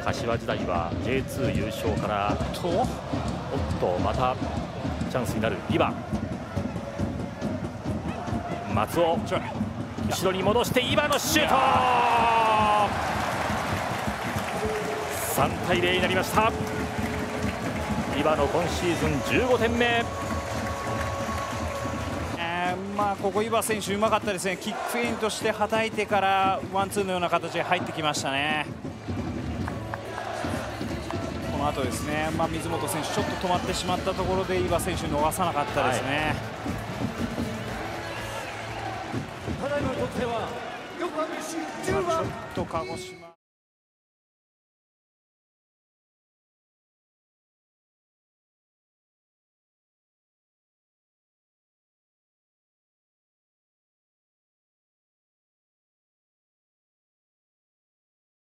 柏時代は J2 優勝からおっとまたチャンスになるリバ松尾後ろに戻してイバのシュート3対0になりました。イバの今シーズン15点目。 ここイバ選手うまかったですね。キックフェイントしてはたいてからワンツーのような形で入ってきましたね。この後ですね、水本選手ちょっと止まってしまったところでイバ選手逃さなかったですね。ただいまの得点は横浜市10番。ちょっと鹿児島